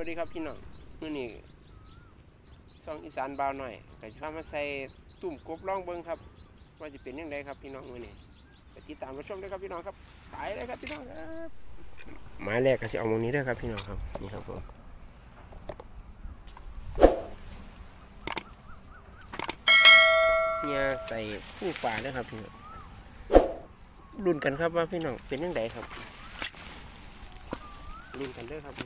วัสดีครับพี่น้องมื้อนี้ซองอีสานบ่าวหน่อยก็จะพามาใส่ตุ่มกบล่องเบิ่งครับว่าจะเป็นยังไงครับพี่น้องมื้อนี้ไปติดตามรับชมด้วยครับพี่น้องครับไปเลยครับพี่น้องครับหมายแรกก็จะเอาตรงนี้ด้วยครับพี่น้องครับนี่ครับผมเนี่ยใส่ผู้ฝาด้วยครับพี่น้องลุ้นกันครับว่าพี่น้องเป็นยังไงครับลุ้นกันด้วยครับ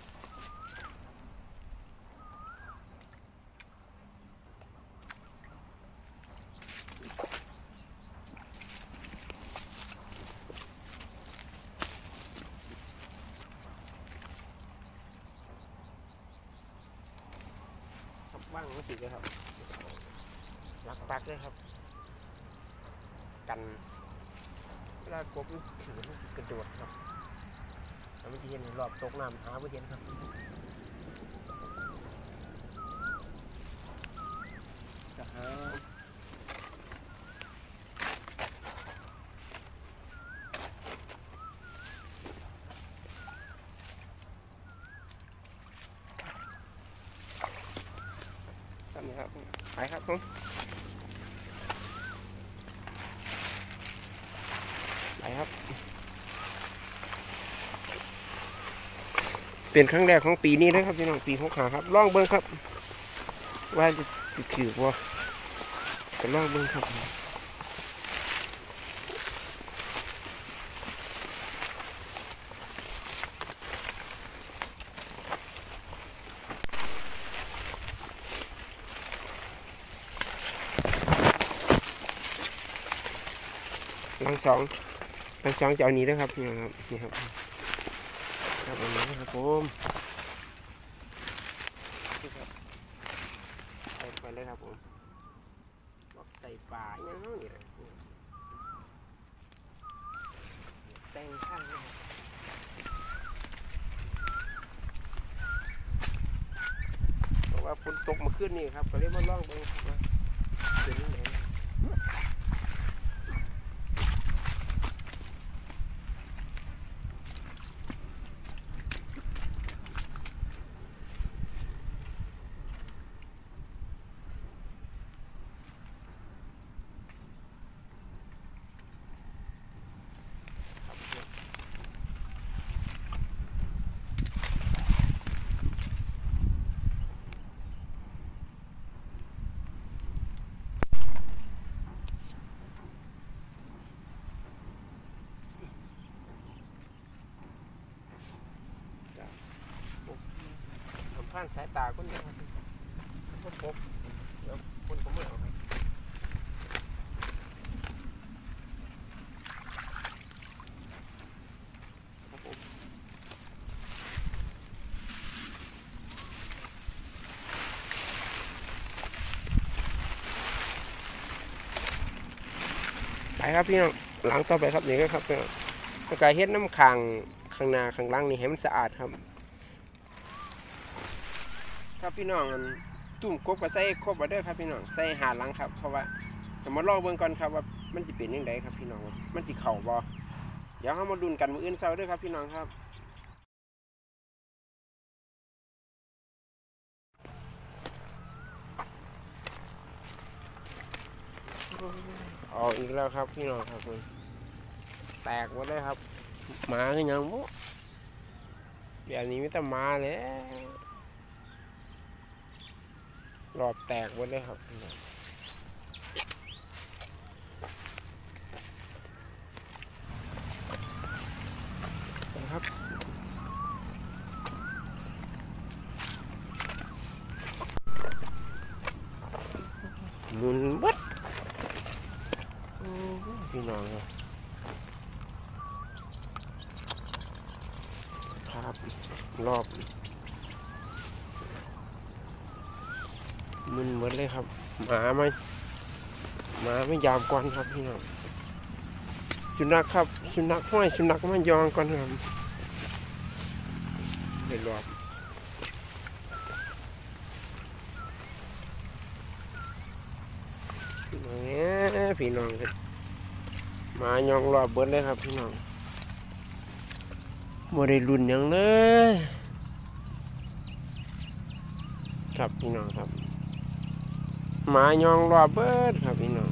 ว่างไม่ติดเลยครับรักปักเลยครับกันเวลากบถือกระโดดครับแล้วเมื่อกี้เห็นรอบตกน้ำหาไม่เห็นครับจะหาทำนะครับไปครับผมไปครับเป็นครั้งแรกของปีนี้นะครับพี่น้องปี65ครับลองเบิ้งครับว่าจะถือว่าจะลองเบิ้งครับลังสองจะเอานี้นะครับนี่ครับนี่ครับครับอันนี้นะครับผมใส่ไปเลยครับผมบอกใส่ปลาอย่างนี้เลยแต่งข้างเลยเพราะว่าฝนตกมาขึ้นนี่ครับก็เลยมาล่องไปว่าเป็นยังไงผ่านสายตาคนเดียวครับคนพบเดี๋ยวคนผมไม่เอาครับไปครับพี่น้องหลังต่อไปครับนี่ก็ครับพี่น้องกายเฮ็ดน้ำข้างหน้าข้างล่างนี่ให้มันสะอาดครับครับพี่น้องตุ่มกบก็ใส่ครบมาเด้อครับพี่น้องใส่หาหลังครับเพราะว่าจะมาลองเบิ่งก่อนครับว่ามันจะเป็นยังไงครับพี่น้องมันจะเข่าบ่เดี๋ยวเรามาดุนกันมื้ออื่นเช้าเด้อครับพี่น้องครับเอาอีกแล้วครับพี่น้องครับแตกหมดเลยครับหมาคือยังบ่แบบนี้ไม่ต้องมาแล้วหลอดแตกหมดเลยครับครับหมุนบัดพี่น้องครับรอบมึนหมดเลยครับหมาไม่ยามก่อนครับพี่น้องสุนัขครับสุนัขห้อยสุนัขมันยองก่อนครับเดี๋ยวรอบพี่น้องมายองรอบเบิดเลยครับพี่น้องโมได้รุ่นยังเลยครับพี่น้องครับหมายองรอเบิดครับพี่น้อง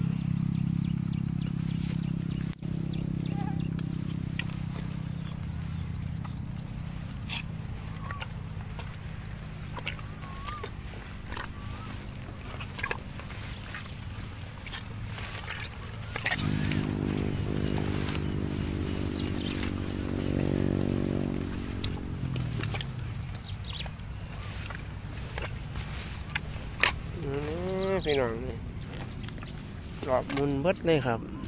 พี่น้องนี่รอบมุนเบิดเลยครับ